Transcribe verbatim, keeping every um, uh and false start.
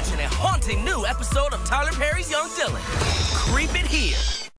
watching a haunting new episode of Tyler Perry's Young Dylan.